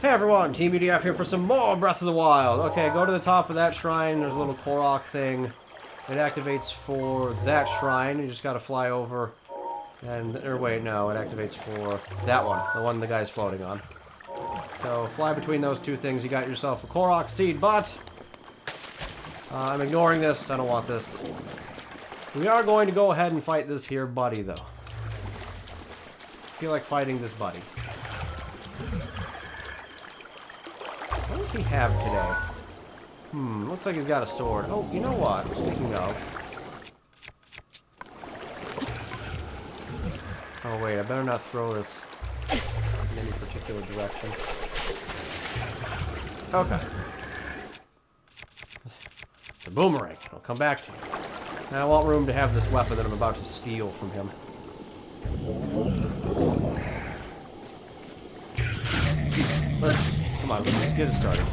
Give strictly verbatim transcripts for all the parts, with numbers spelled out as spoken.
Hey everyone, Teamudf here for some more Breath of the Wild. Okay, go to the top of that shrine. There's a little Korok thing. It activates for that shrine. You just gotta fly over. And, or wait, no, it activates for that one. The one the guy's floating on. So, fly between those two things. You got yourself a Korok seed, but... Uh, I'm ignoring this. I don't want this. We are going to go ahead and fight this here buddy, though. I feel like fighting this buddy. What does he have today? Hmm, looks like he's got a sword. Oh, you know what? Speaking of... Oh, wait, I better not throw this in any particular direction. Okay. It's a boomerang. I'll come back to you. Now I want room to have this weapon that I'm about to steal from him. Let's... Come on, let's get it started.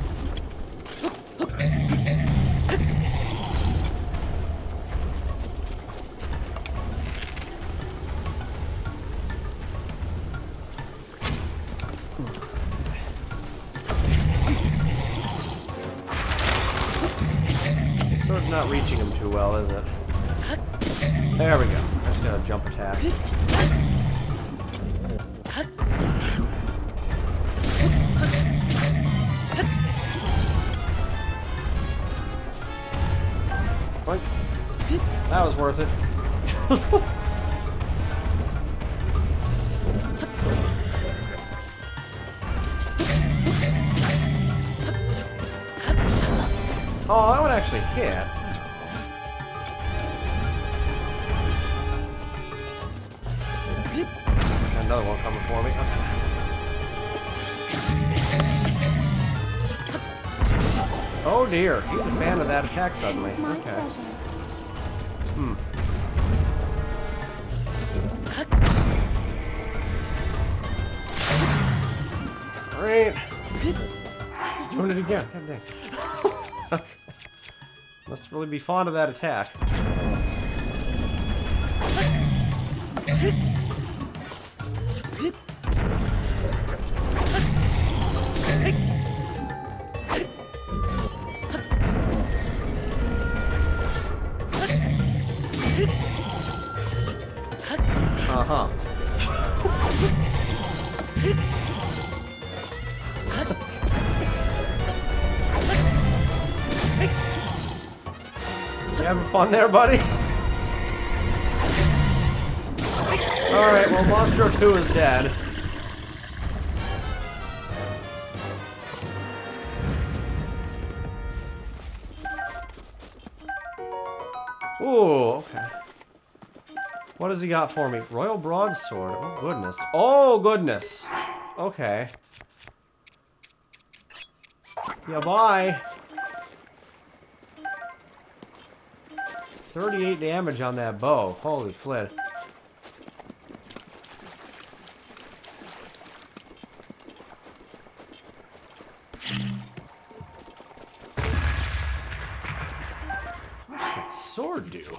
This sword's not reaching him too well, is it? There we go. That's got a jump attack. That was worth it. Oh, that one actually hit. Got another one coming for me. Okay. Oh dear, he's a fan of that attack suddenly. Okay. Hmm. Alright. He's doing it again. God dang. Okay. Must really be fond of that attack. Uh-huh. You having fun there, buddy? Alright, well, Monstro two is dead. Ooh, okay. What has he got for me? Royal Broadsword. Oh, goodness. Oh, goodness. Okay. Yeah, bye. thirty-eight damage on that bow. Holy flit. What does that sword do?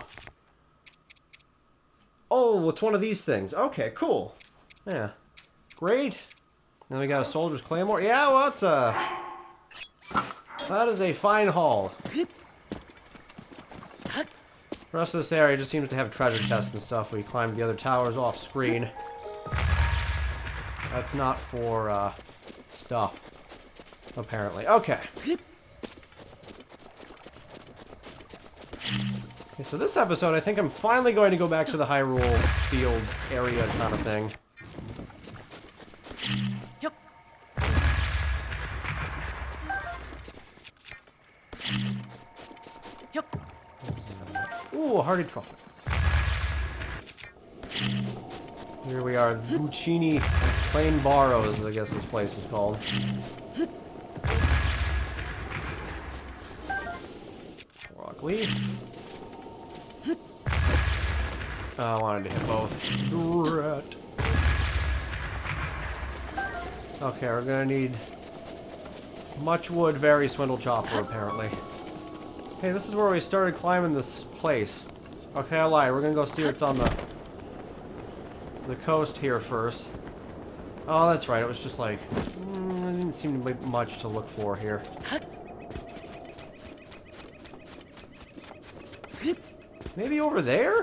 Oh, it's one of these things. Okay, cool. Yeah. Great. Then we got a soldier's claymore. Yeah, well, that's a... That is a fine haul. The rest of this area just seems to have treasure chests and stuff. We climbed the other towers off screen. That's not for, uh, stuff. Apparently. Okay. Okay, so this episode, I think I'm finally going to go back to the Hyrule field area kind of thing. Yep. Yep. Ooh, a hardy truffle. Here we are, Buccini Plain Barrows, I guess this place is called. Rock leaf. Oh, I wanted to hit both. Drat. Okay, we're gonna need much wood, very swindle chopper, apparently. Hey, this is where we started climbing this place. Okay, I lied. We're gonna go see what's on the the coast here first. Oh, that's right. It was just like... Mm, there didn't seem to be much to look for here. Maybe over there?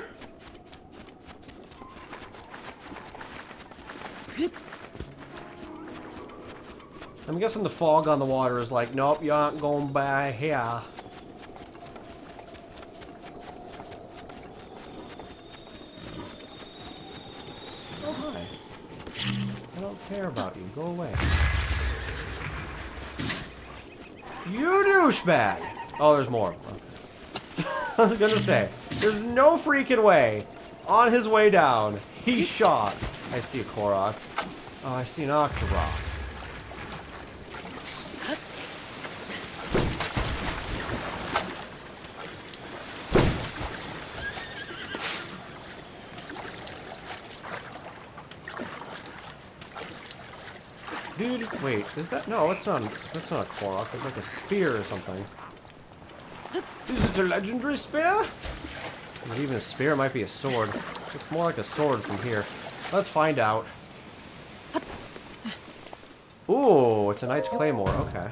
I'm guessing the fog on the water is like, nope, you aren't going by here. Oh, hi. I don't care about you. Go away. You douchebag! Oh, there's more. Okay. I was gonna say, there's no freaking way. On his way down, he shot. I see a Korok. Oh, I see an Octorok. Dude, wait, is that... No, it's not... That's not a Korok. It's like a spear or something. Is it a legendary spear? Not even a spear, it might be a sword. It's more like a sword from here. Let's find out. Ooh, it's a Knight's Claymore, okay.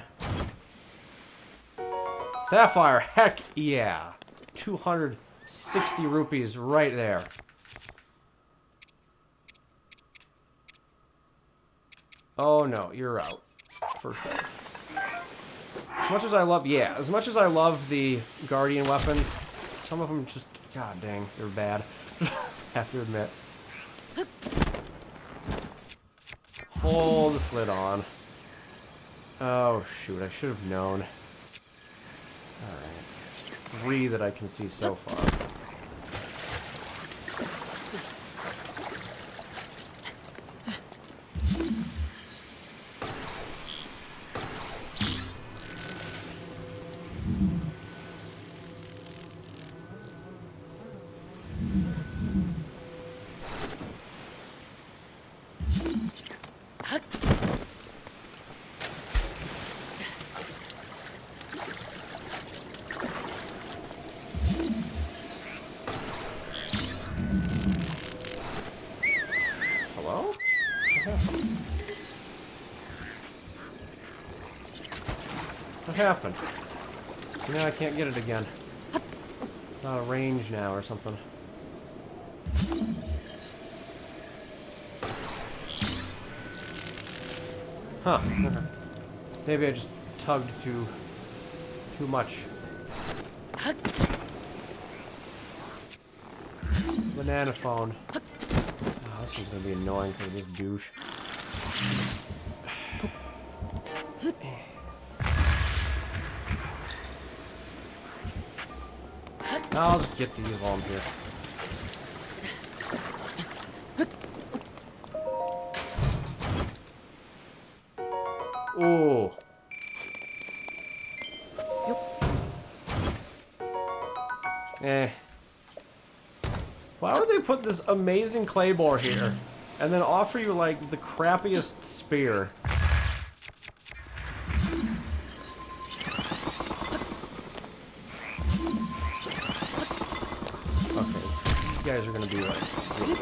Sapphire, heck yeah! two hundred sixty rupees right there. Oh no, you're out. For sure. As much as I love, yeah, as much as I love the Guardian weapons, some of them just, god dang, they're bad. Have to admit. Hold the flit on. Oh shoot, I should have known. Alright. Three that I can see so far. What happened? Now I can't get it again. It's out of range now or something. Huh. Maybe I just tugged too too much. Banana phone. Oh, this one's gonna be annoying for this douche. I'll just get these while I'm here. Ooh. Eh. Why would they put this amazing claymore here and then offer you like the crappiest spear? You guys are gonna be like really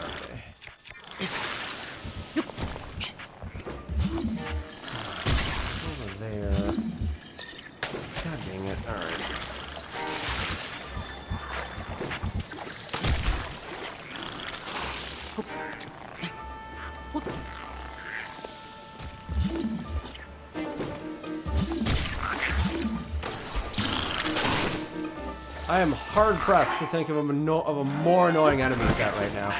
over there. God dang it! All right. I am hard pressed to think of a, no of a more annoying enemy set right now.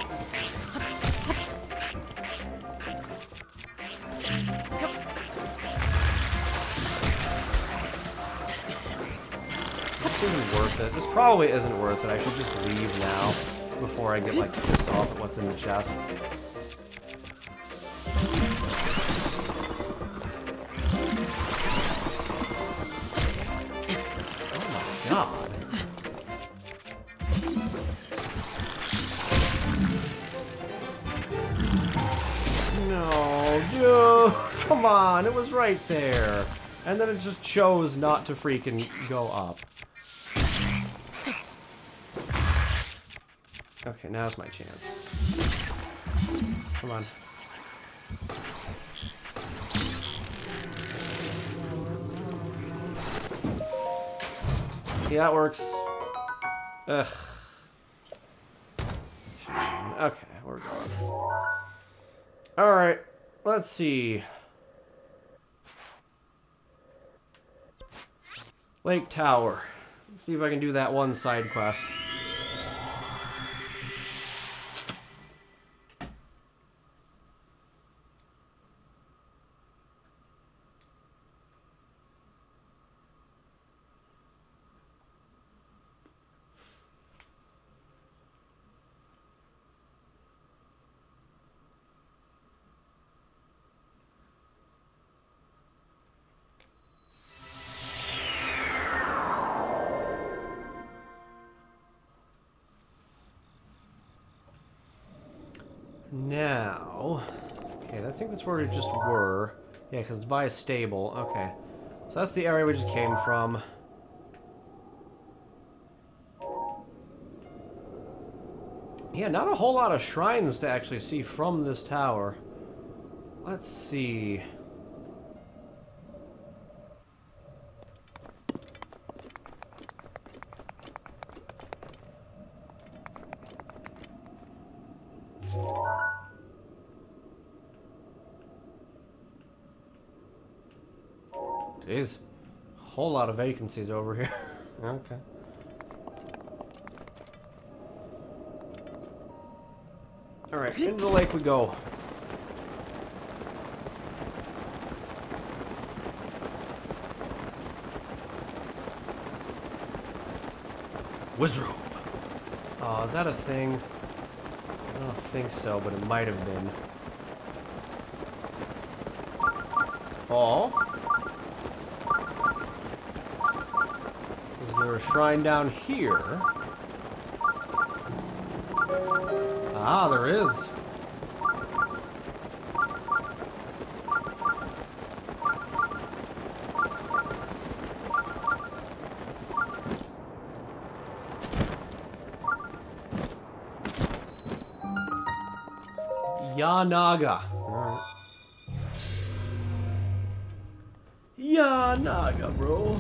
This isn't worth it. This probably isn't worth it. I should just leave now before I get like pissed off at what's in the chest. Oh my god. No, dude, come on, it was right there. And then it just chose not to freaking go up. Okay, now's my chance. Come on. See, that works. Ugh. Okay, we're going. Alright, let's see. Lake Tower. Let's see if I can do that one side quest. Now, okay, I think that's where we just were. Yeah, because it's by a stable. Okay. So that's the area we just came from. Yeah, not a whole lot of shrines to actually see from this tower. Let's see. Jeez. Whole lot of vacancies over here. Okay. Alright, into the lake we go. Wizard. Oh, is that a thing? I don't think so, but it might have been. Oh. Is there a shrine down here? Ah, there is. Yanaga. Alright. Yanaga, bro.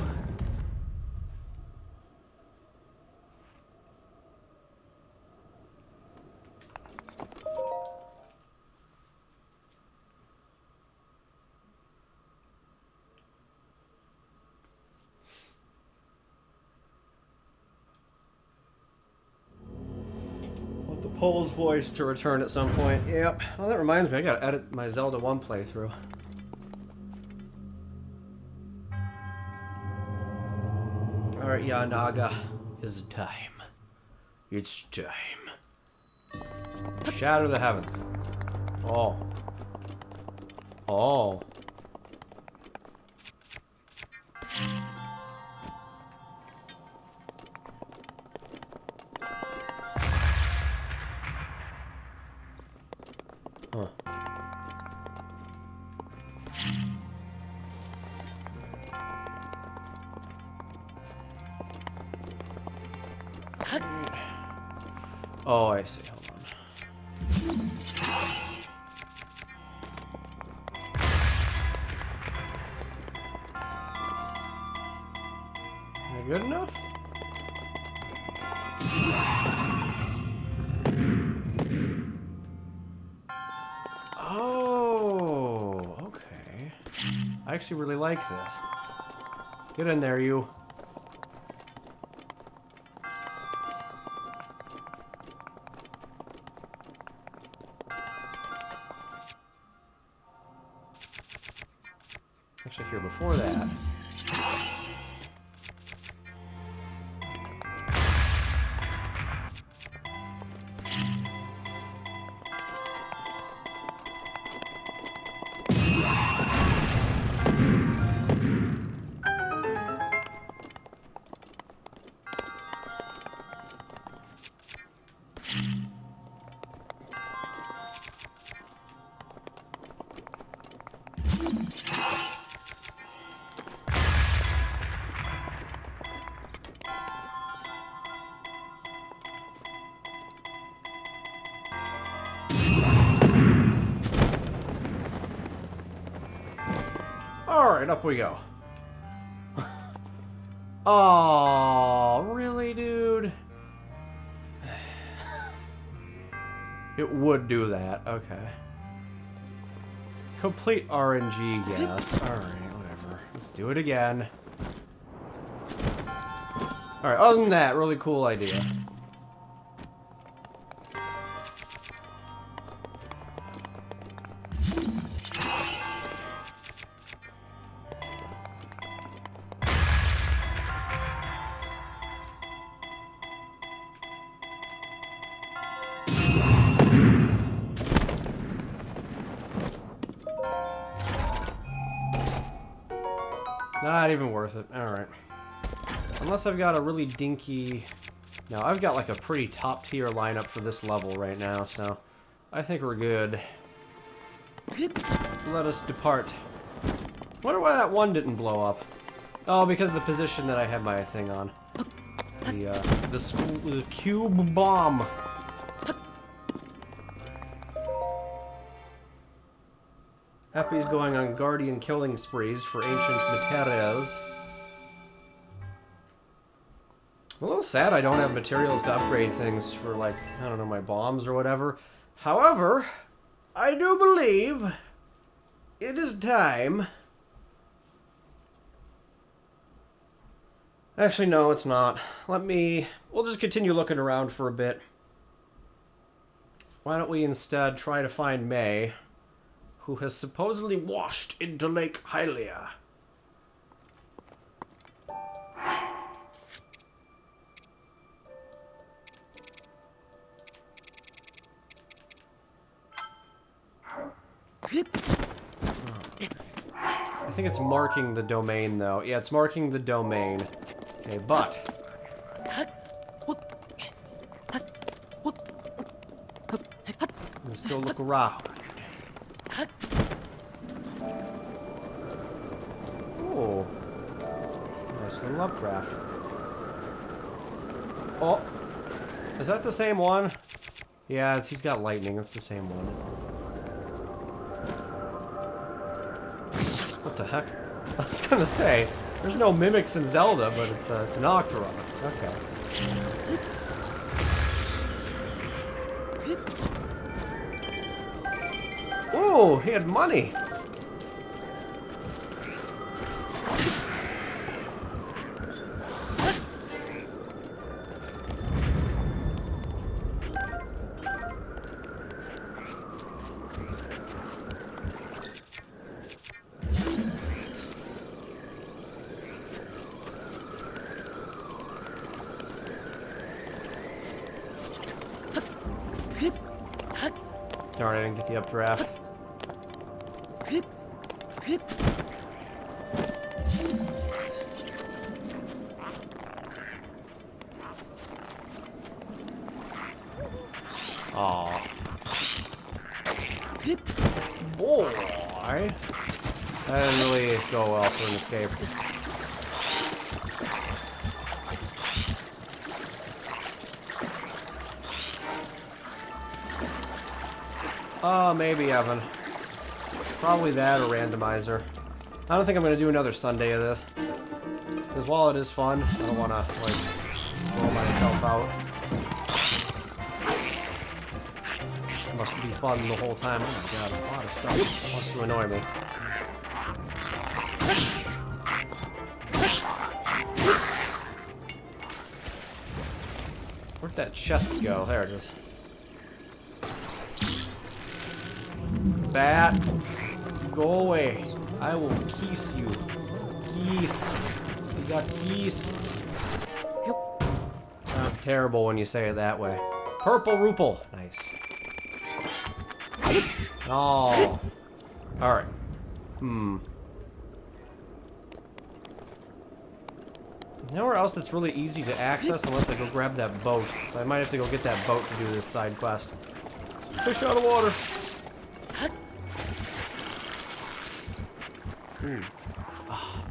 Pole's voice to return at some point. Yep. Well, that reminds me, I gotta edit my Zelda one playthrough. Alright, Yanaga. It's time. It's time. Shatter the heavens. Oh. Oh. Huh. Oh, I see. Hold on. Am I good enough? Oh, okay. I actually really like this. Get in there, you. Actually, here before that. Alright, up we go. Oh, really, dude? It would do that. Okay. Complete R N G, yes. Alright, whatever. Let's do it again. Alright, other than that, really cool idea. Not even worth it. Alright. Unless I've got a really dinky... No, I've got like a pretty top tier lineup for this level right now, so I think we're good. Let us depart. Wonder why that one didn't blow up. Oh, because of the position that I had my thing on. The, uh, the, school, the cube bomb. Happy's going on guardian killing sprees for ancient materials. I'm a little sad I don't have materials to upgrade things for, like, I don't know, my bombs or whatever. However, I do believe it is time. Actually, no, it's not. Let me... We'll just continue looking around for a bit. Why don't we instead try to find May, who has supposedly washed into Lake Hylia. I think it's marking the domain, though. Yeah, it's marking the domain. Okay, but... We'll still look around. Oh, nice little updraft. Oh, is that the same one? Yeah, he's got lightning. It's the same one. What the heck? I was gonna say, there's no mimics in Zelda, but it's, uh, it's an Octorok. Okay. Oh, he had money. Darn, I didn't get the updraft. Aw. Boy! That didn't really go well for an escape. Oh, maybe Evan. Probably that or randomizer. I don't think I'm going to do another Sunday of this. Because while it is fun, I don't want to, like, blow myself out. It must be fun the whole time. Oh my god, a lot of stuff wants to annoy me. Where'd that chest go? There it is. Bat, go away. I will kiss you. Kiss. You got teased. Sounds terrible when you say it that way. Purple Rupal. Nice. Oh. Alright. Hmm. Nowhere else that's really easy to access unless I go grab that boat. So I might have to go get that boat to do this side quest. Fish out of water. Ooh. Ah.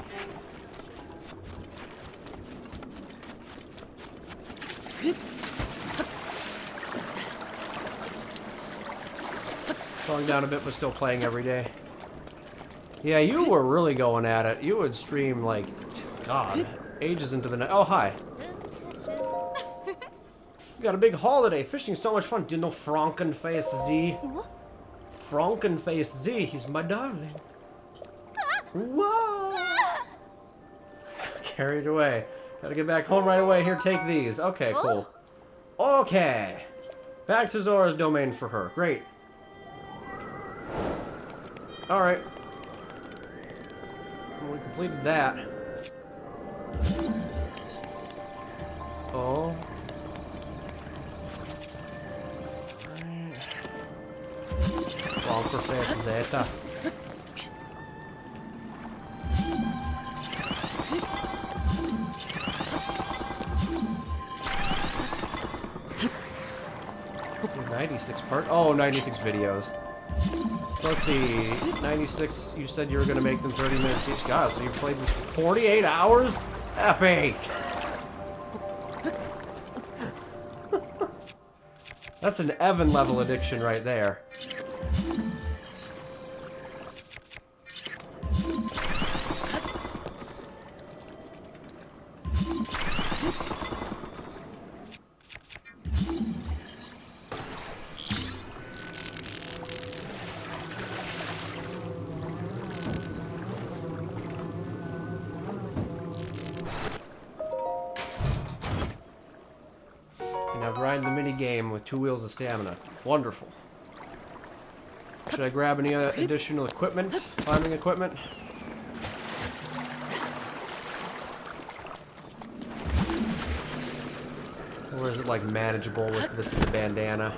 Slowing down a bit, but still playing every day. Yeah, you were really going at it. You would stream like, God, ages into the night. Oh, hi. We got a big holiday. Fishing's so much fun. Do you know Frankenface Z? Frankenface Z. He's my darling. Whoa! Carried away. Gotta get back home right away. Here, take these. Okay, cool. Okay. Back to Zora's domain for her. Great. Alright. Well, we completed that. Oh. Frankenface Zeta. ninety-six part. Oh, ninety-six videos. So let's see. ninety-six, you said you were going to make them thirty minutes each. God, so you played this for forty-eight hours? Epic! That's an Evan level addiction right there. Now grind the mini game with two wheels of stamina. Wonderful. Should I grab any uh, additional equipment? Climbing equipment? Or is it like manageable with this the bandana?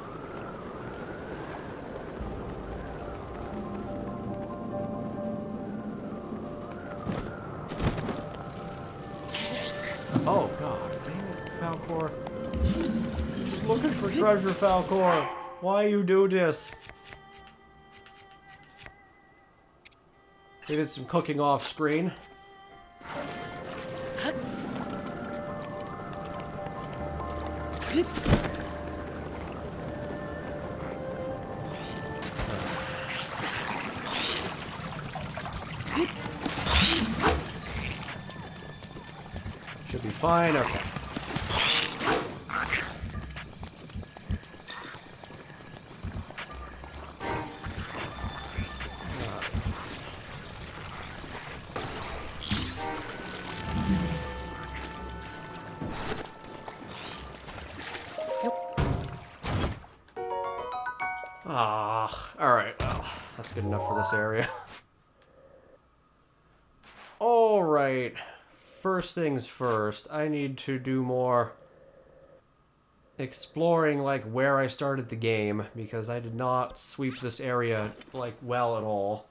Oh god, dang it, Falcor. Looking for treasure, Falcor. Why you do this? They did some cooking off screen. Should be fine, okay. Ah, alright, well, that's good enough for this area. Alright, first things first, I need to do more exploring, like, where I started the game, because I did not sweep this area, like, well at all.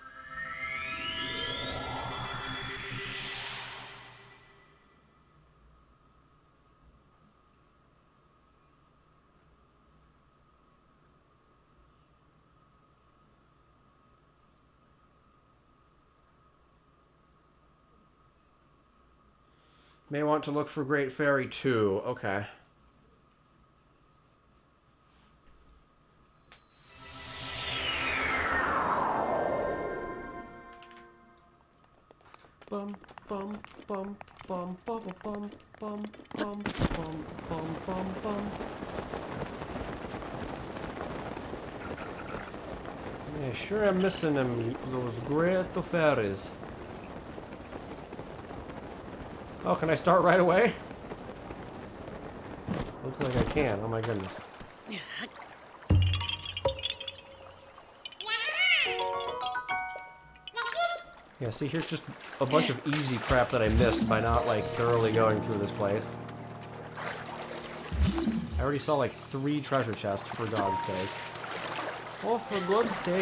May want to look for Great Fairy two. Okay. Bum bum bum bum bum bum bum bum bum bum bum bum. Yeah, sure I'm missing them, those great fairies. Oh, can I start right away? Looks like I can. Oh my goodness. Yeah, see, here's just a bunch of easy crap that I missed by not, like, thoroughly going through this place. I already saw, like, three treasure chests, for God's sake. Oh, for God's sake.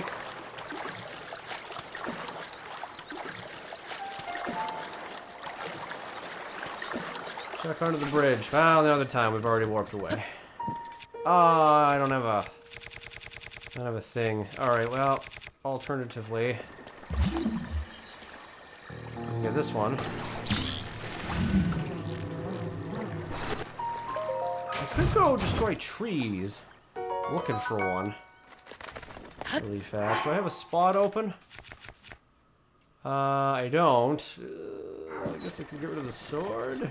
Check under the bridge. Well, the other time we've already warped away. Ah, uh, I don't have a... I don't have a thing. Alright, well, alternatively... I can get this one. I could go destroy trees. I'm looking for one. Really fast. Do I have a spot open? Uh, I don't. Uh, Well, I guess I can get rid of the sword.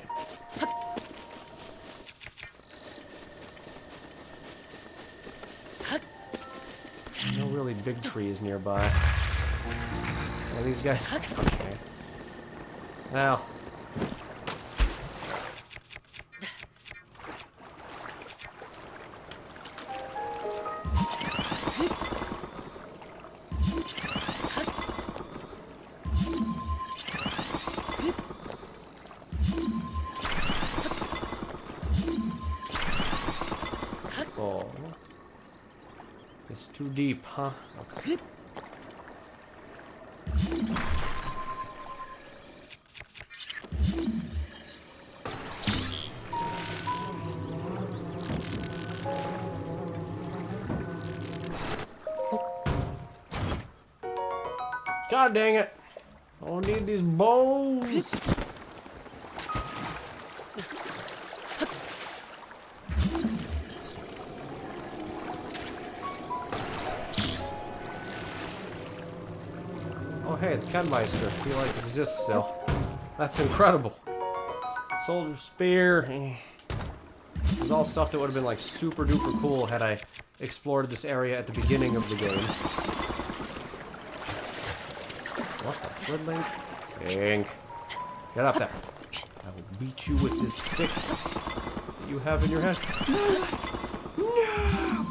No really big trees nearby. Are these guys? Okay. Well. Oh. It's too deep, huh? Okay. God dang it! I don't need these bones! Oh hey, it's Kenmeister. He like exists still. That's incredible. Soldier Spear. Eh. This is all stuff that would have been like super duper cool had I explored this area at the beginning of the game. What the fliddling? Pink. Get up there. I will beat you with this stick that you have in your hand. No! No!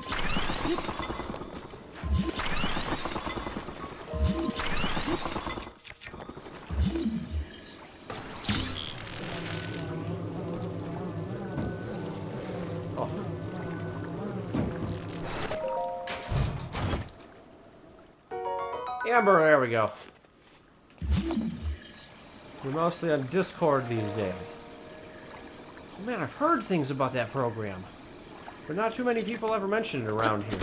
Oh. Amber, there we go. We're mostly on Discord these days. Man, I've heard things about that program, but not too many people ever mention it around here.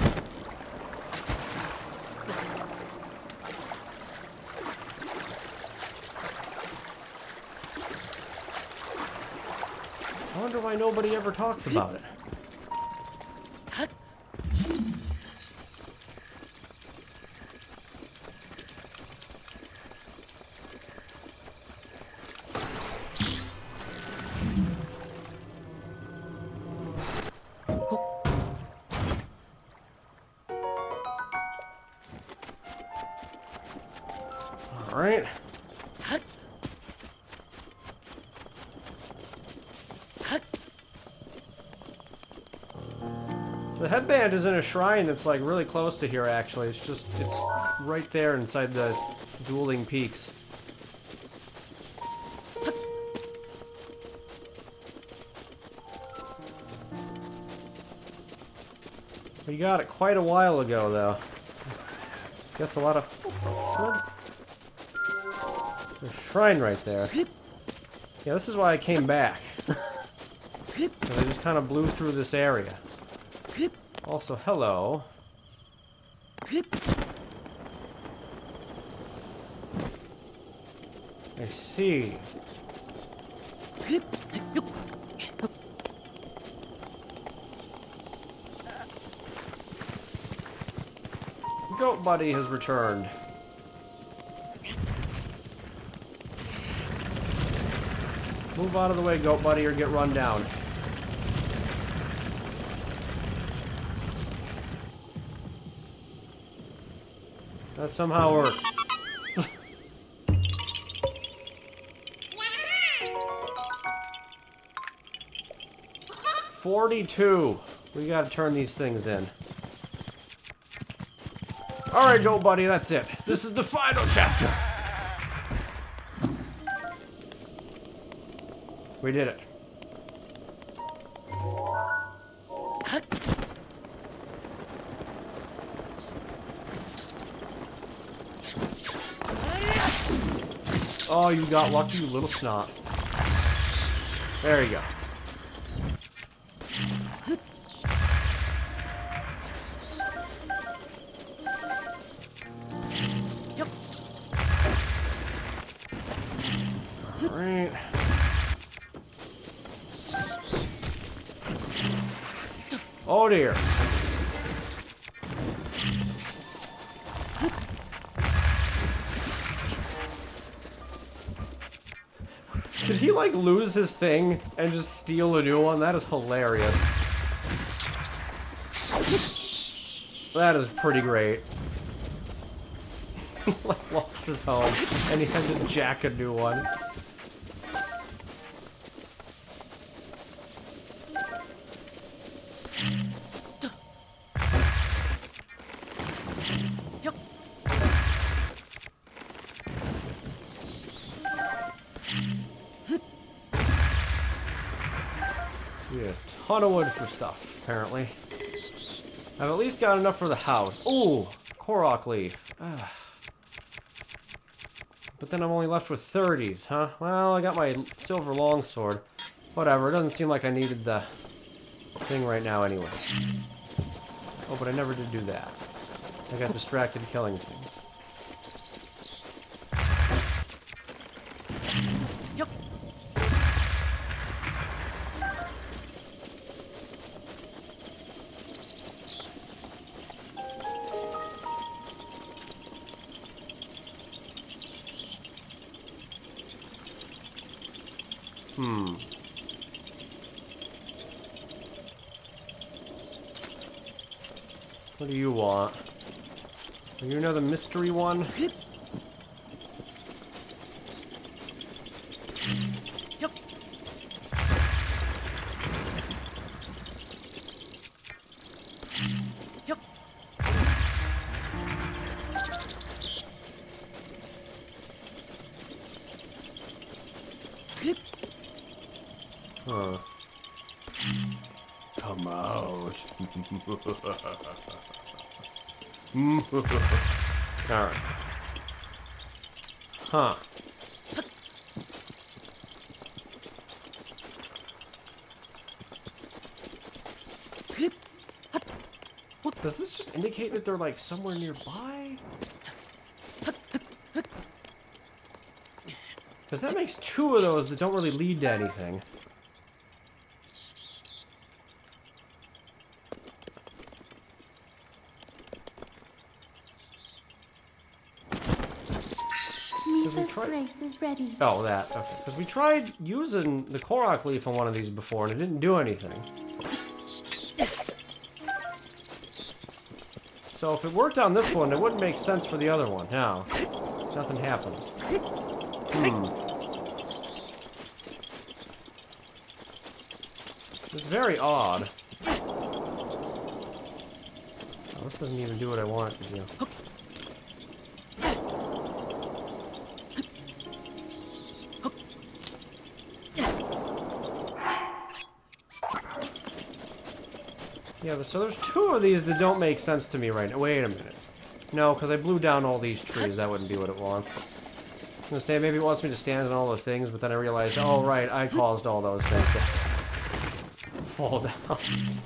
I wonder why nobody ever talks about it. All right. The headband is in a shrine that's like really close to here actually. It's just, it's right there inside the dueling peaks. We got it quite a while ago though. Guess a lot of... What? There's a shrine right there. Yeah, this is why I came back. Because I just kind of blew through this area. Also, hello. I see. Goat Buddy has returned. Move out of the way, Goat Buddy, or get run down. That somehow worked. forty-two. We gotta turn these things in. Alright, Goat Buddy, that's it. This is the final chapter. We did it. Oh, you got lucky, you little snot. There you go. Alright. Oh dear. Did he, like, lose his thing and just steal a new one? That is hilarious. That is pretty great. He, like, lost his home, and he had to jack a new one. Yeah, a ton of wood for stuff, apparently. I've at least got enough for the house. Ooh, Korok leaf. Ah. But then I'm only left with thirties, huh? Well, I got my silver longsword. Whatever, it doesn't seem like I needed the thing right now anyway. Oh, but I never did do that. I got distracted killing things. Yep. Hmm. What do you want? Are you another mystery one? Yep. Yep. Huh. Come out. Alright. Huh. Does this just indicate that they're like somewhere nearby? Because that makes two of those that don't really lead to anything. Mifa's grace is ready. Oh, that. Okay. Because we tried using the Korok leaf on one of these before, and it didn't do anything. So if it worked on this one, it wouldn't make sense for the other one. No. Nothing happened. Hmm. It's very odd. Oh, this doesn't even do what I want it to do. Yeah, but so there's two of these that don't make sense to me right now. Wait a minute. No, because I blew down all these trees. That wouldn't be what it wants. I was going to say, maybe it wants me to stand on all the things, but then I realized, oh, right, I caused all those things to fall down.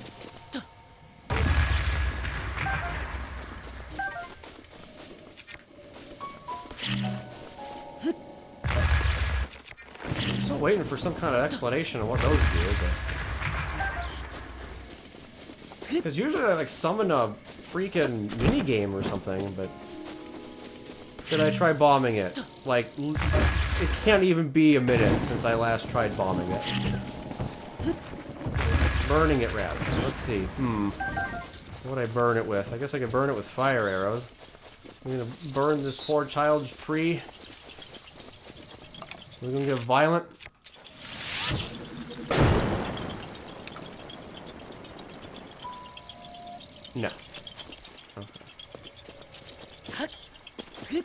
I'm still waiting for some kind of explanation of what those do, but... Because usually I like summon a freaking minigame or something, but... Should I try bombing it? Like, it can't even be a minute since I last tried bombing it. Burning it, rather. Let's see. Hmm. What would I burn it with? I guess I could burn it with fire arrows. I'm gonna burn this poor child's tree. We're gonna get violent. No. Okay.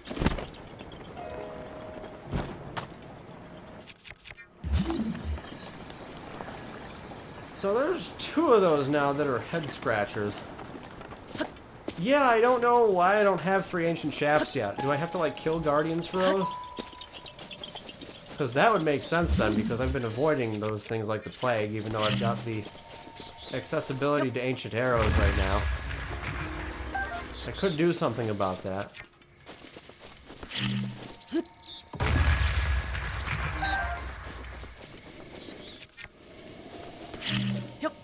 So there's two of those now that are head scratchers. Yeah, I don't know why I don't have three ancient shafts yet. Do I have to like kill guardians for those? Because that would make sense then, because I've been avoiding those things like the plague, even though I've got the accessibility to ancient arrows right now. I could do something about that. Yep.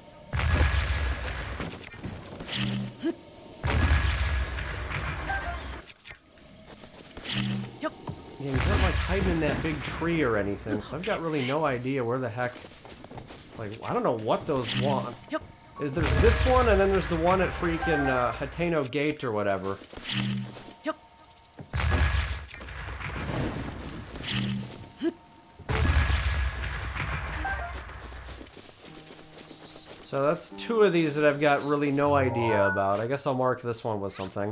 Yep. Yeah, he's not like hiding in that big tree or anything, so I've got really no idea where the heck... Like, I don't know what those want. There's this one, and then there's the one at freaking uh, Hateno Gate or whatever. So that's two of these that I've got really no idea about. I guess I'll mark this one with something.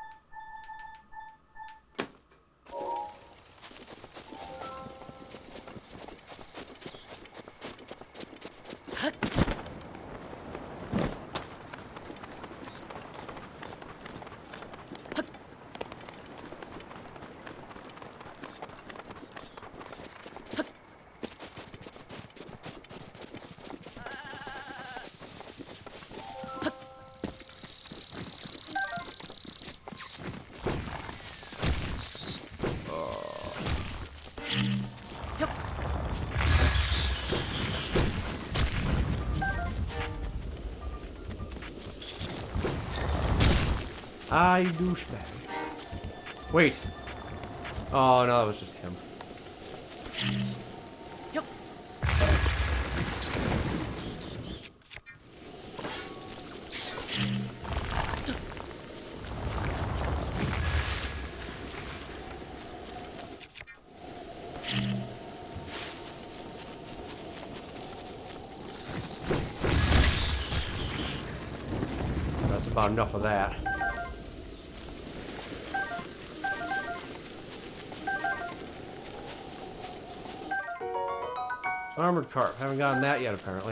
I douchebag. Wait. Oh no, that was just him. Yep. That's about enough of that. Armored carp. Haven't gotten that yet, apparently.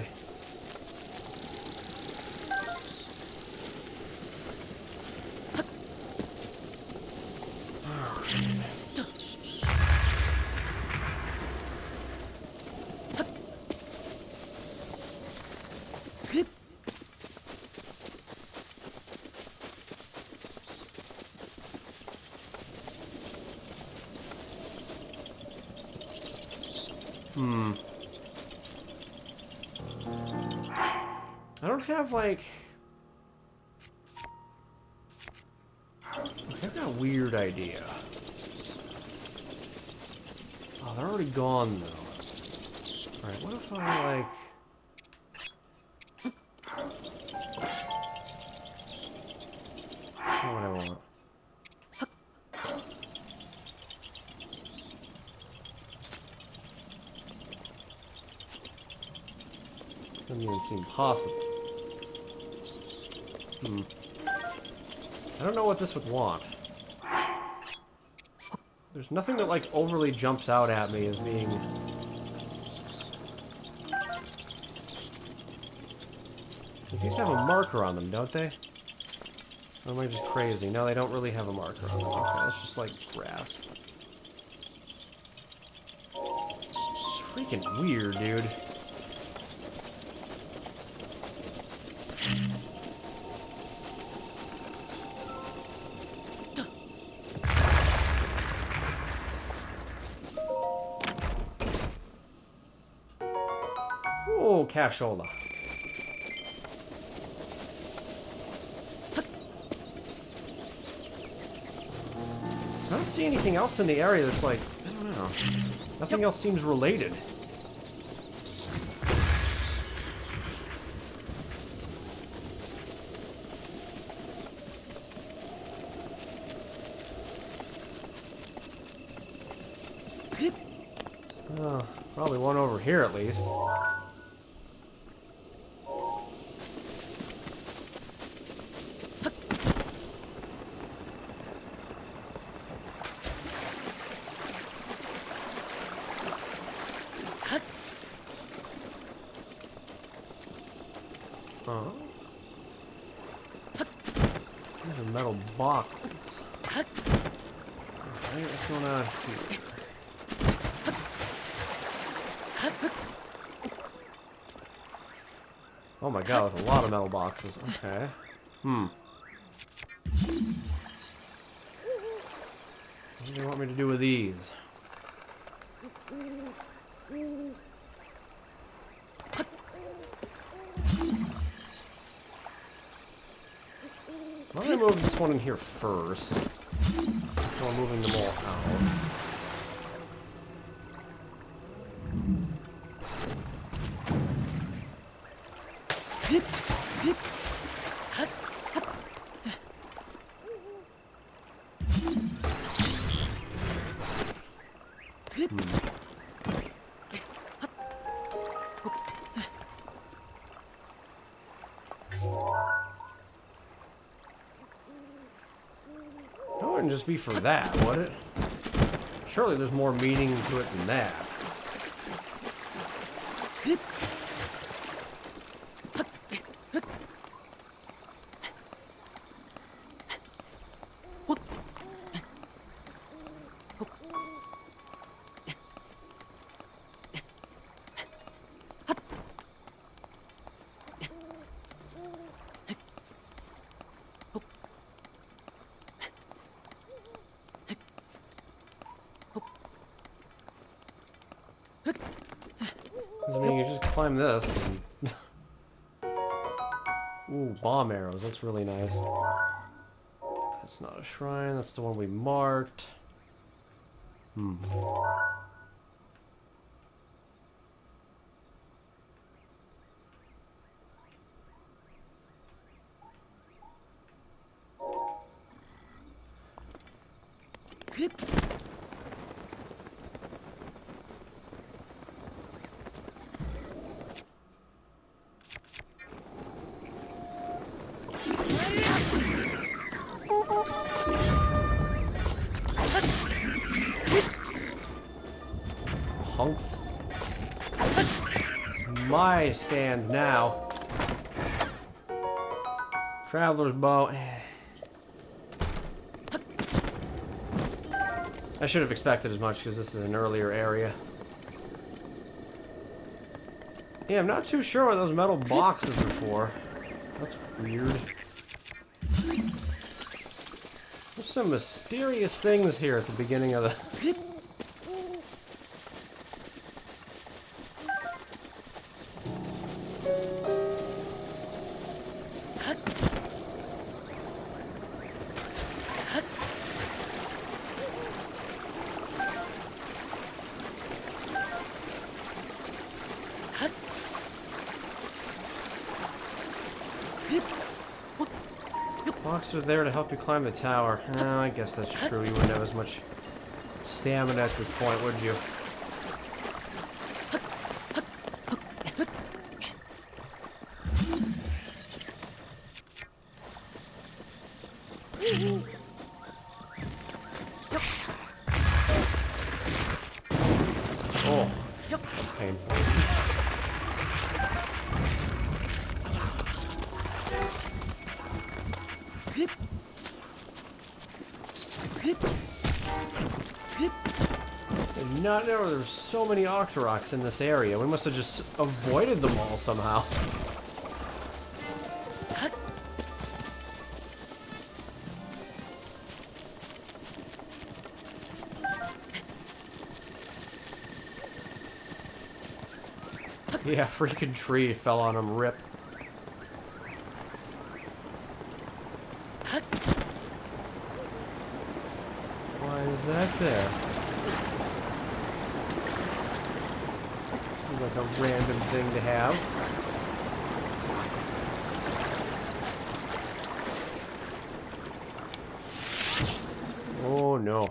Hmm. I don't have, like... I've got a weird idea. Oh, they're already gone, though. Alright, what if I, like... That's not what I want. Doesn't even seem possible. Hmm. I don't know what this would want. There's nothing that, like, overly jumps out at me as being... These have a marker on them, don't they? Or am I just crazy? No, they don't really have a marker on them. Okay, that's just like grass. Freaking weird, dude. Oh, cashola. I don't see anything else in the area that's like, I don't know. Nothing else seems related. Oh, probably one over here at least. Oh. There's a metal box. Okay, what's going on here? Oh my god, there's a lot of metal boxes. Okay. Hmm. What do you want me to do with these? Why don't I move this one in here first? Before moving them all out. It wouldn't just be for that, would it? Surely there's more meaning to it than that. I mean, you just climb this and... Ooh, bomb arrows. That's really nice. That's not a shrine. That's the one we marked. Hmm. Hunks. My stand now. Traveler's bow. I should have expected as much because this is an earlier area. Yeah, I'm not too sure what those metal boxes are for. That's weird. There's some mysterious things here at the beginning of the... Blocks are there to help you climb the tower. Oh, I guess that's true. You wouldn't have as much stamina at this point, would you? Oh, painful. I did not know there were so many Octoroks in this area. We must have just avoided them all somehow. Yeah, freaking tree fell on him, rip. Why is that there? Seems like a random thing to have. Oh no.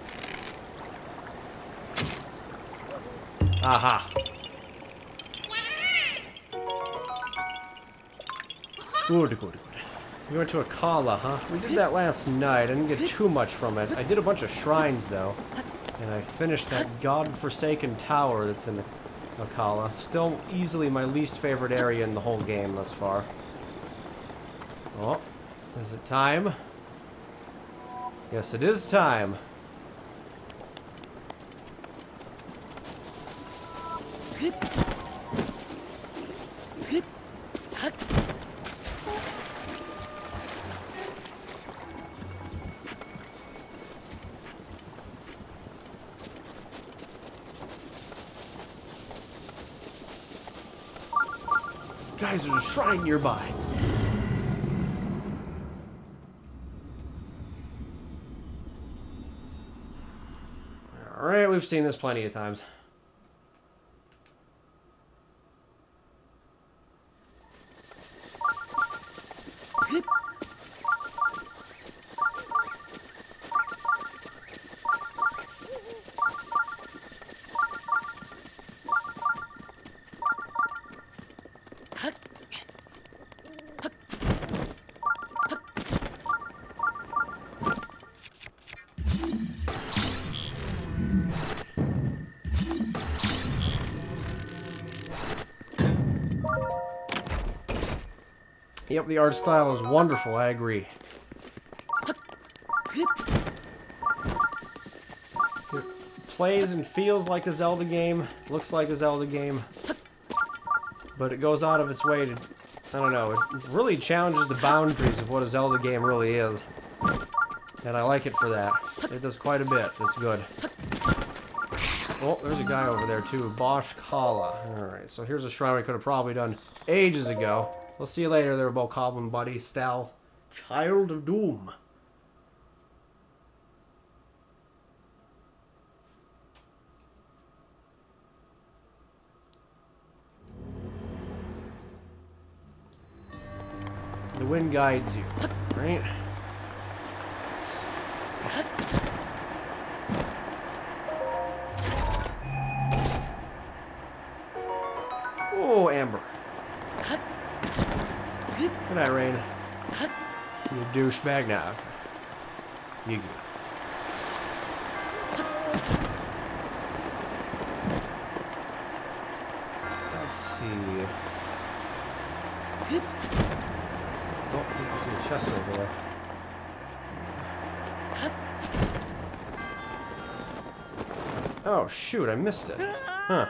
Aha. Good, good, good. We went to a Kala, huh? We did that last night. I didn't get too much from it. I did a bunch of shrines, though. And I finished that godforsaken tower that's in Akala. Still easily my least favorite area in the whole game thus far. Oh, is it time? Yes, it is time. Guys, there's a shrine nearby. Alright, we've seen this plenty of times. Yep, the art style is wonderful, I agree. It plays and feels like a Zelda game, looks like a Zelda game, but it goes out of its way to, I don't know, it really challenges the boundaries of what a Zelda game really is. And I like it for that. It does quite a bit. It's good. Oh, there's a guy over there too. Bosch Kala. Alright, so here's a shrine we could have probably done ages ago. We'll see you later there, Bokoblin buddy. Stal, Child of Doom. The wind guides you, right? Oh, Amber. Good night, Rain. You douchebag now. You good. Let's see. Oh, you can see a chest over there. Oh, shoot, I missed it. Huh.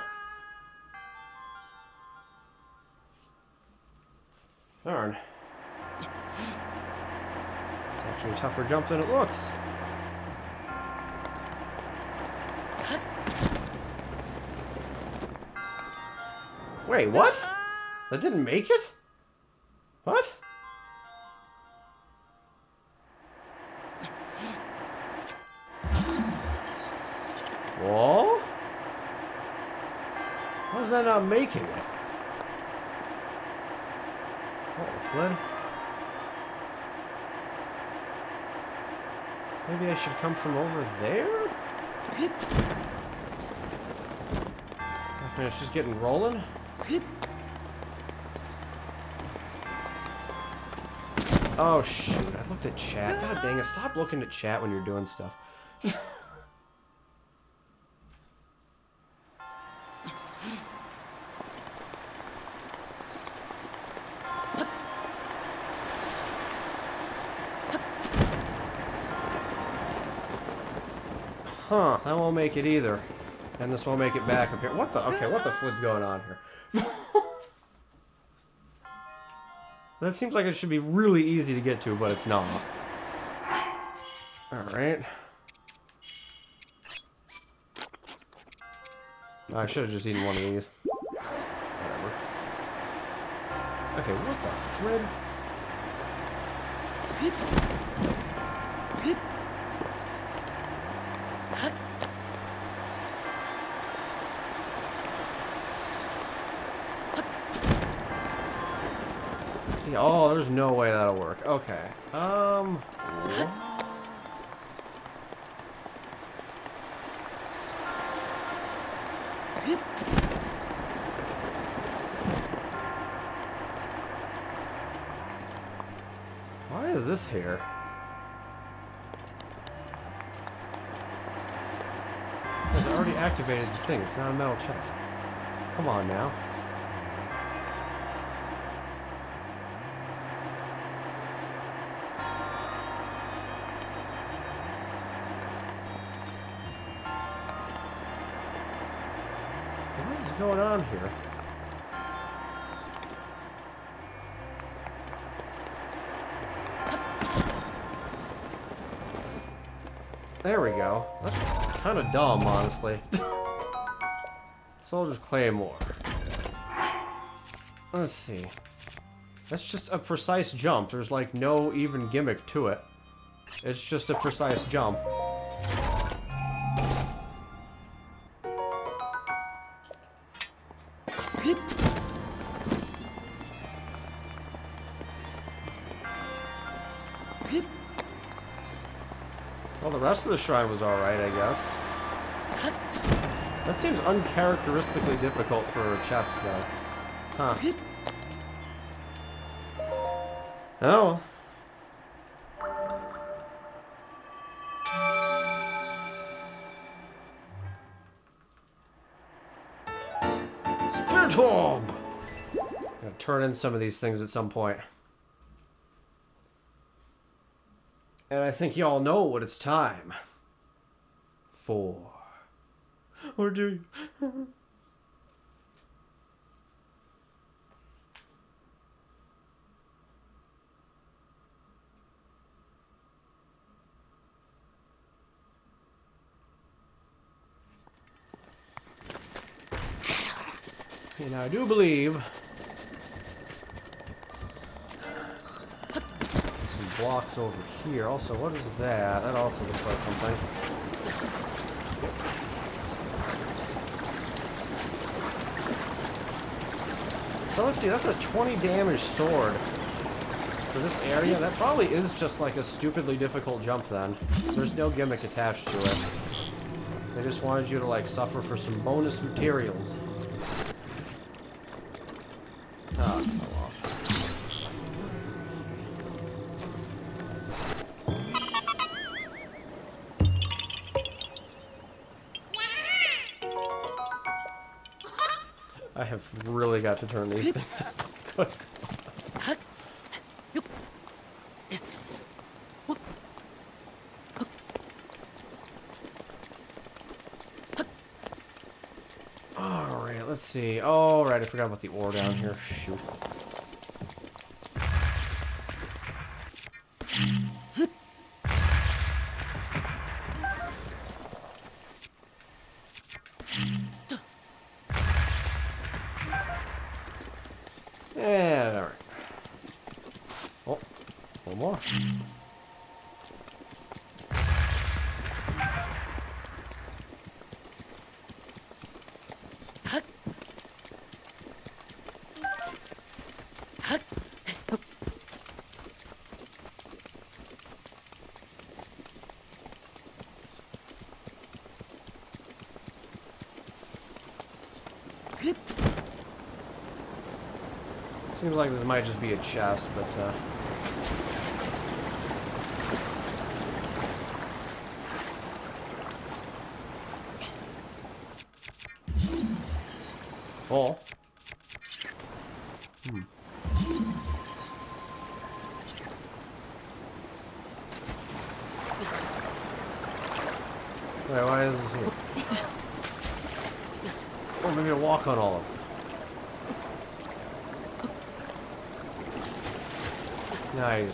Darn. It's actually a tougher jump than it looks. Wait, what? That didn't make it? What? Whoa? How is that not making it? Oh, Flynn. Maybe I should come from over there? Okay, it's just getting rolling. Oh shoot, I looked at chat. God dang it, stop looking at chat when you're doing stuff. Huh, that won't make it either. And this won't make it back up here. What the? Okay, what the flip's going on here? That seems like it should be really easy to get to, but it's not. Alright. I should have just eaten one of these. Whatever. Okay, what the flip? Oh, there's no way that'll work. Okay. Um. What? Why is this here? It's already activated the thing. It's not a metal chest. Come on now. What is going on here? There we go. That's kind of dumb, honestly. Soldier's Claymore. Let's see. That's just a precise jump. There's like no even gimmick to it. It's just a precise jump. Well, the rest of the shrine was alright, I guess. That seems uncharacteristically difficult for a chest, though. Huh. Oh. Spirit Orb! Gotta turn in some of these things at some point. And I think y'all know what it's time for. Or do you? Okay, now I do believe some blocks over here. Also, what is that? That also looks like something. So let's see, that's a twenty damage sword for this area. That probably is just like a stupidly difficult jump then. There's no gimmick attached to it. They just wanted you to like suffer for some bonus materials. Ah, it fell off. I have really got to turn these things quick. Alright, let's see. Oh, right, I forgot about the ore down here. Shoot. And alright. Oh, one more. Seems like this might just be a chest, but uh oh. Hmm. Wait, why is this here? Oh, maybe I'll walk on all of them. Nice.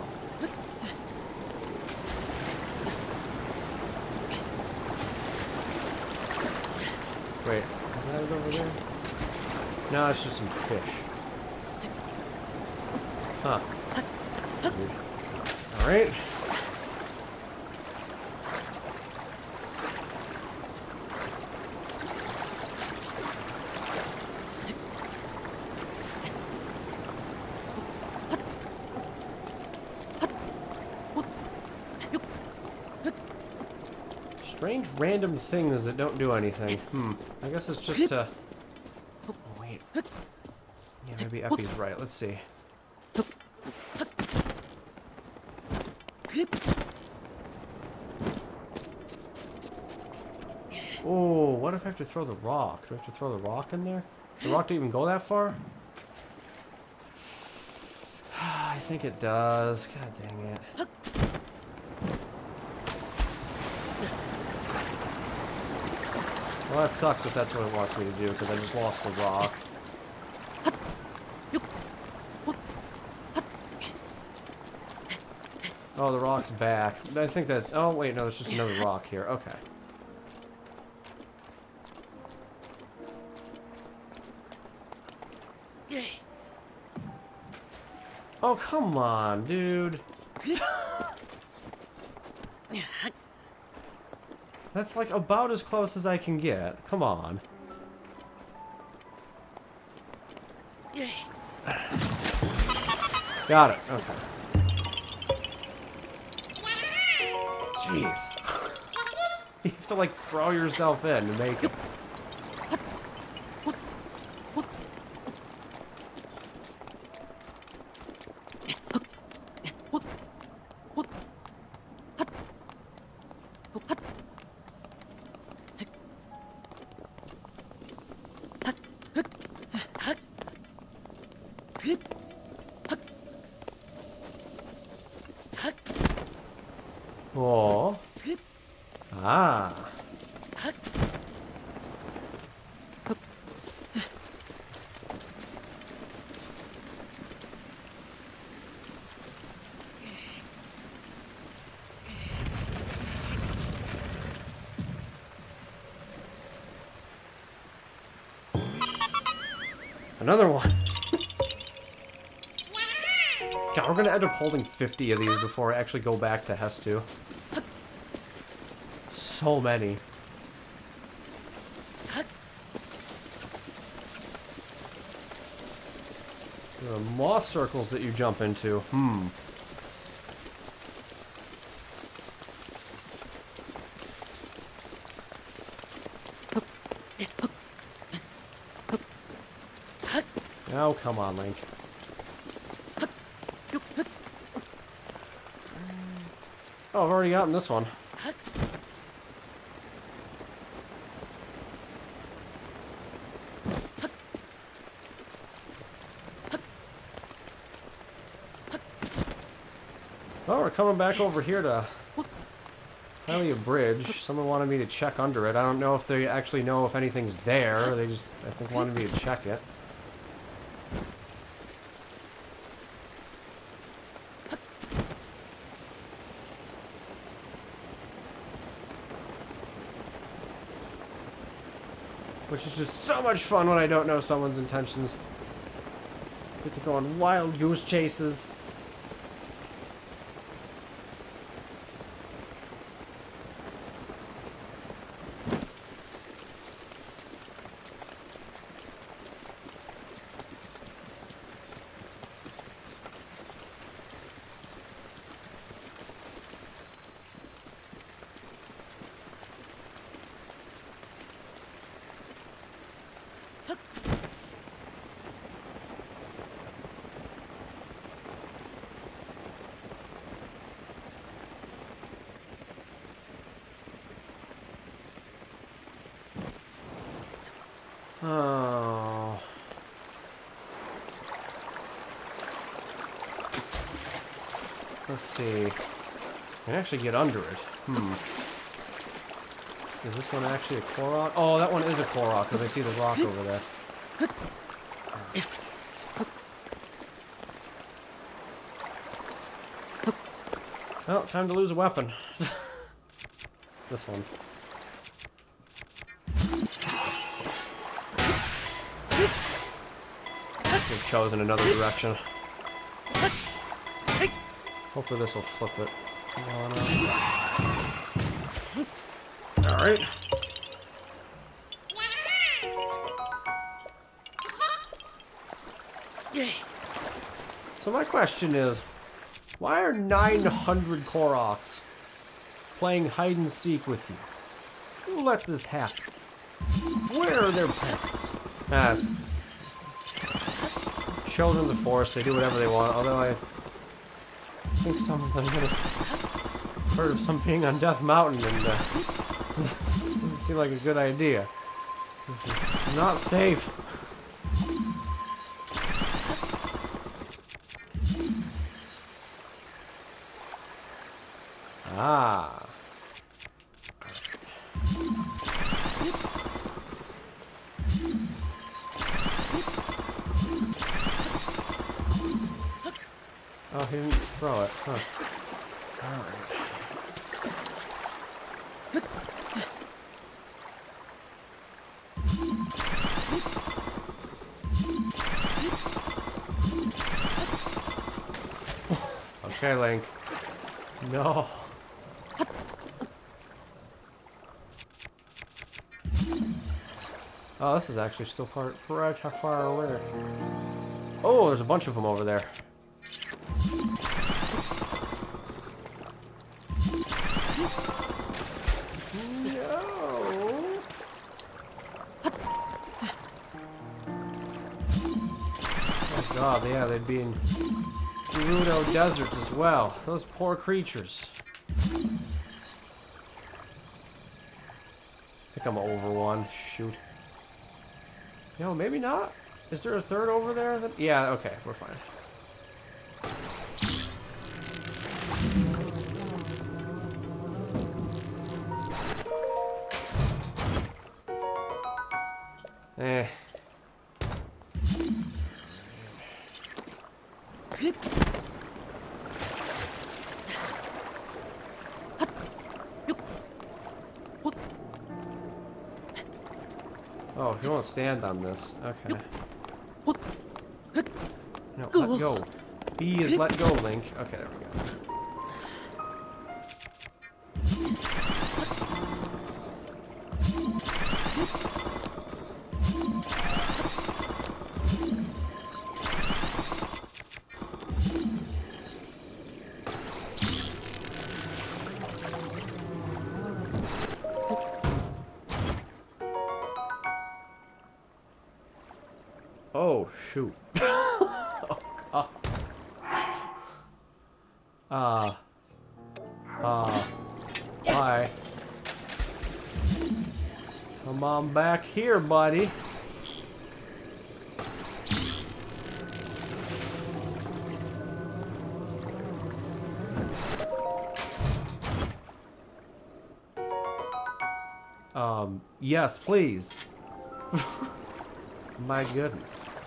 Wait, is that it over there? No, it's just some fish. Huh. Alright. Strange random things that don't do anything. Hmm. I guess it's just uh oh wait. Yeah, maybe Epi's right. Let's see. Oh, what if I have to throw the rock? Do I have to throw the rock in there? The rock didn't even go that far? I think it does. God dang it. Well, that sucks if that's what it wants me to do, because I just lost the rock. Oh, the rock's back. I think that's... Oh, wait, no, there's just another rock here. Okay. Oh, come on, dude. That's like about as close as I can get. Come on. Got it. Okay. Jeez. You have to like throw yourself in to make it. Another one. God, we're gonna end up holding fifty of these before I actually go back to Hestu. So many. There are moss circles that you jump into. Hmm. Oh, come on, Link. Oh, I've already gotten this one. Oh, we're coming back over here to Highly a bridge. Someone wanted me to check under it. I don't know if they actually know if anything's there. They just, I think, wanted me to check it. Which is just so much fun when I don't know someone's intentions. Get to go on wild goose chases. Oh. Let's see. I can actually get under it. Hmm. Is this one actually a Korok? Oh, that one is a Korok, because I see the rock over there. Well, time to lose a weapon. This one. I've chosen another direction. Hopefully this will flip it. Alright. So my question is, why are nine hundred Koroks playing hide and seek with you? Who let this happen? Where are their parents? Ah, children of the forest, they do whatever they want, although I think some of them have heard of some being on Death Mountain and uh, doesn't seem like a good idea. This is not safe. Ah. Oh, he didn't throw it, huh? Alright. Okay, Link. No. Oh, this is actually still part right how far away. Oh, there's a bunch of them over there. Oh, yeah, they'd be in Gerudo deserts as well. Those poor creatures. I think I'm over one. Shoot. No, maybe not. Is there a third over there? That... Yeah, okay, we're fine. Eh. Oh, he won't stand on this. Okay. No, let go. B is let go, Link. Okay, there we go. Oh, shoot. Oh, God. Ah. Ah. Hi. Come on back here, buddy. Um, yes, please. My goodness.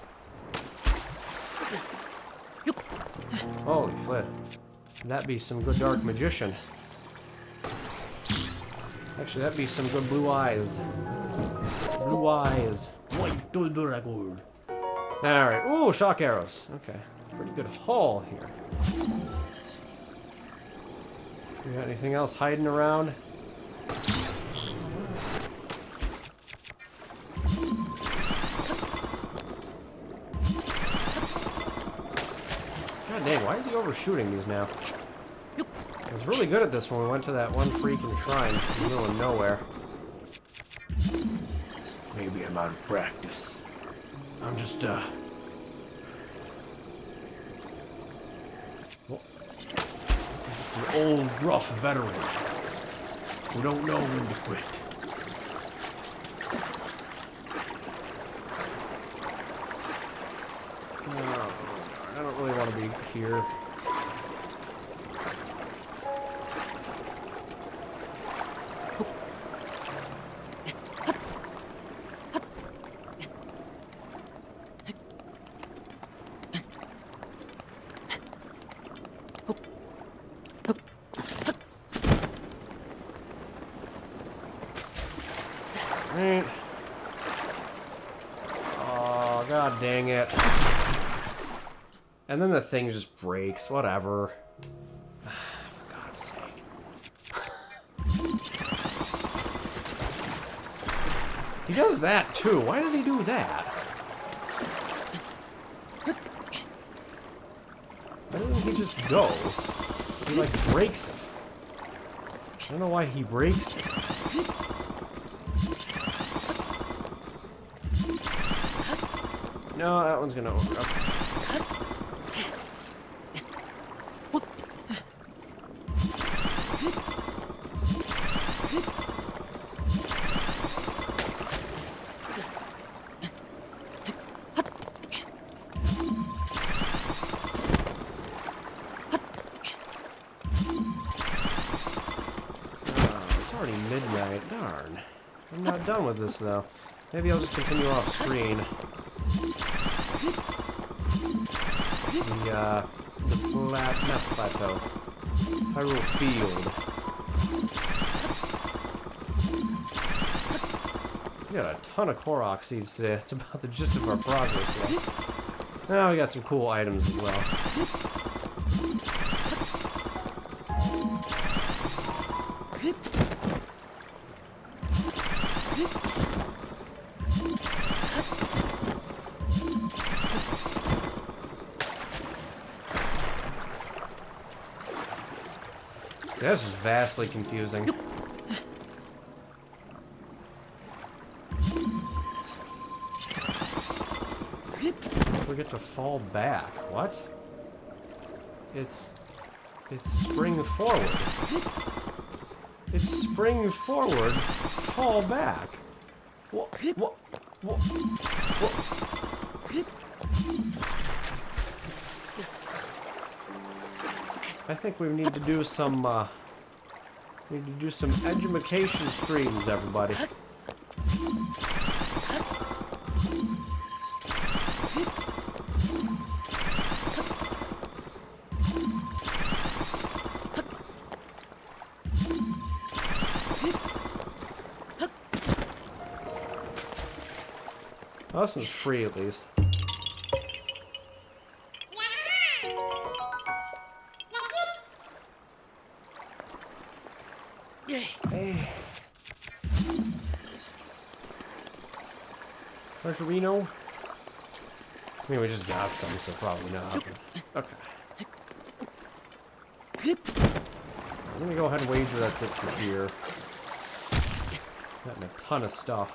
Holy flip. That'd be some good dark magician. Actually, that'd be some good blue eyes. Blue eyes. White dragon. Alright. Ooh, shock arrows. Okay. Pretty good haul here. You got anything else hiding around? God dang, why is he overshooting these now? I was really good at this when we went to that one freaking shrine in the middle of nowhere. Maybe I'm out of practice. I'm just, uh... well, just an old, rough veteran who don't know when to quit. Oh, I don't really want to be here. Right. Oh, god dang it. And then the thing just breaks, whatever. For God's sake. He does that too. Why does he do that? Why doesn't he just go? He like breaks it. I don't know why he breaks it. No, that one's gonna over. Okay. Midnight. Darn. I'm not done with this, though. Maybe I'll just continue off screen. The, uh, the plat not plateau. Hyrule Field. We got a ton of Korok seeds today. That's about the gist of our progress, though. Now we got some cool items as well. This is vastly confusing. We get to fall back. What? It's... It's spring forward. It's spring forward, fall back. What? What? What? What? I think we need to do some, uh... We need to do some edumacation streams, everybody. Oh, this one's free, at least. Treasurino? I mean, we just got some, so probably not. But... okay. I'm gonna go ahead and wager that's it for here. Gotten a ton of stuff.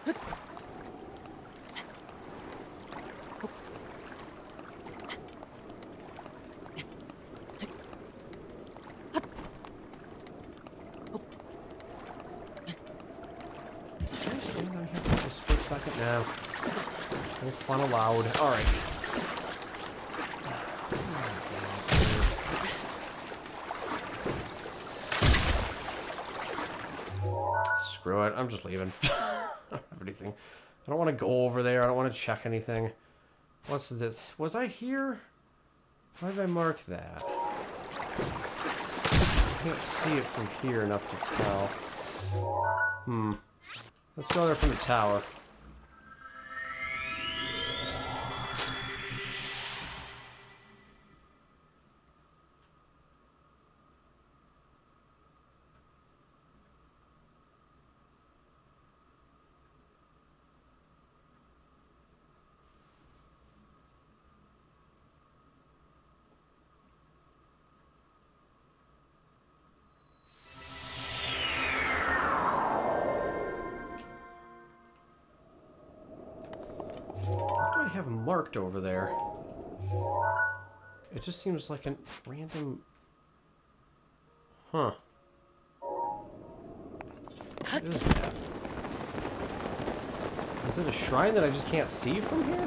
Can I stand down here for a split second? No. No fun allowed. Alright. Screw it, I'm just leaving. I don't have anything. I don't want to go over there. I don't want to check anything. What's this? Was I here? Why did I mark that? I can't see it from here enough to tell. Hmm. Let's go there from the tower. Have marked over there. It just seems like a random... Huh. What is that? Is it a shrine that I just can't see from here?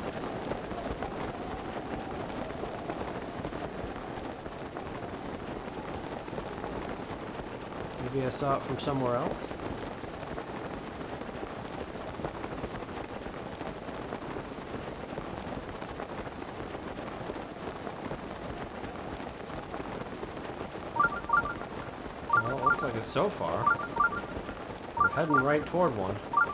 Maybe I saw it from somewhere else? Like it so far. We're heading right toward one.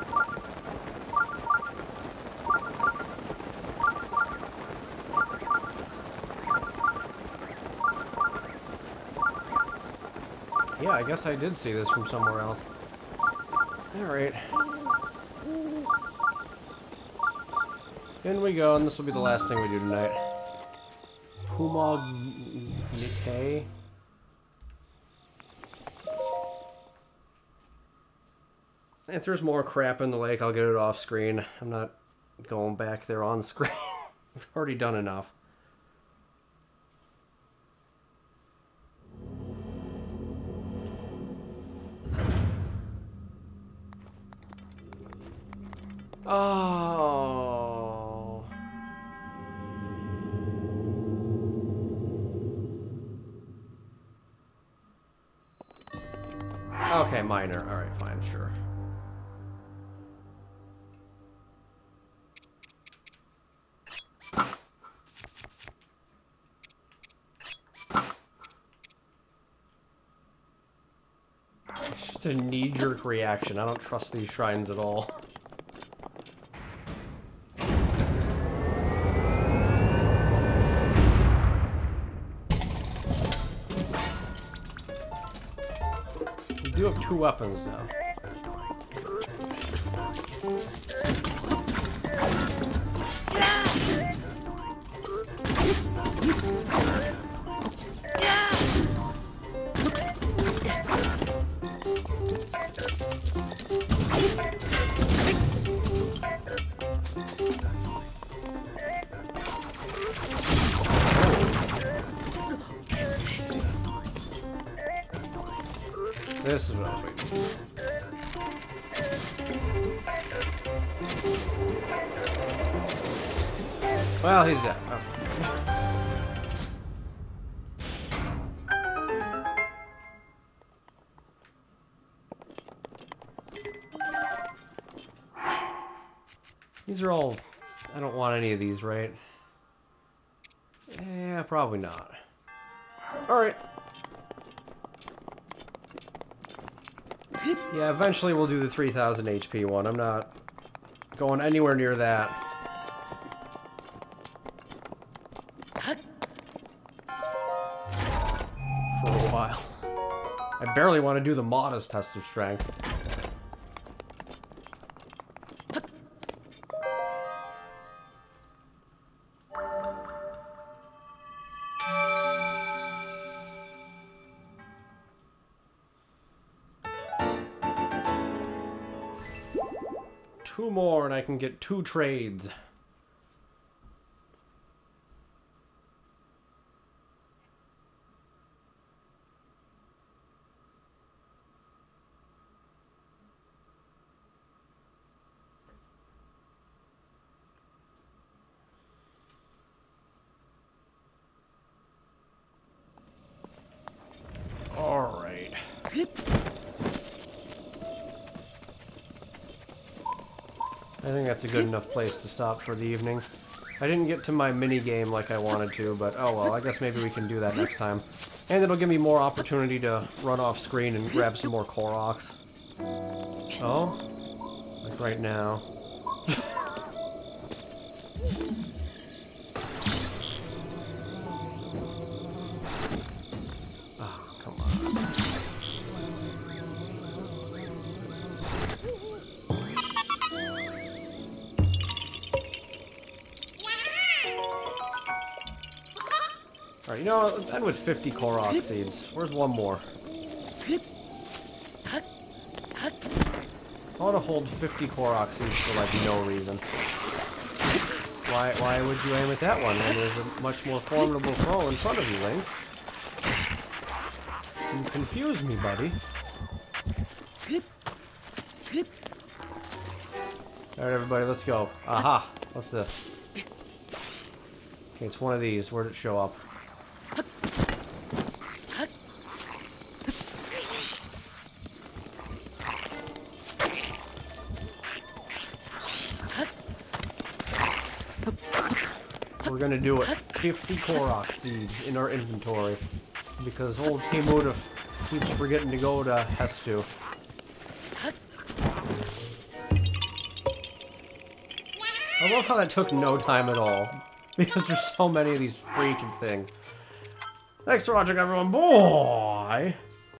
Yeah, I guess I did see this from somewhere else. Alright. In we go, and this will be the last thing we do tonight. Pumog Nikkei. If there's more crap in the lake, I'll get it off screen. I'm not going back there on screen. I've already done enough. Oh. Okay, minor. Alright, fine, sure. A knee-jerk reaction. I don't trust these shrines at all. We do have two weapons now. This is what I was waiting for. Well, he's dead. Oh. These are all... I don't want any of these, right? Yeah, probably not. Alright. Yeah, eventually we'll do the three thousand H P one. I'm not going anywhere near that. For a while. I barely want to do the modest test of strength. two more and I can get two trades. All right. I think that's a good enough place to stop for the evening. I didn't get to my mini game like I wanted to, but oh well, I guess maybe we can do that next time. And it'll give me more opportunity to run off screen and grab some more Koroks. Oh? Like right now. Oh, come on. Alright, you know what? Let's end with fifty Korok seeds. Where's one more? I want to hold fifty Korok seeds for, like, no reason. Why why would you aim at that one when there's a much more formidable foe in front of you, Link? You confuse me, buddy. Alright, everybody, let's go. Aha! What's this? Okay, it's one of these. Where'd it show up? We're gonna do it. fifty Korok seeds in our inventory. Because old Teamudf keeps forgetting to go to Hestu. I love how that took no time at all. Because there's so many of these freaking things. Thanks for watching, everyone. Boy!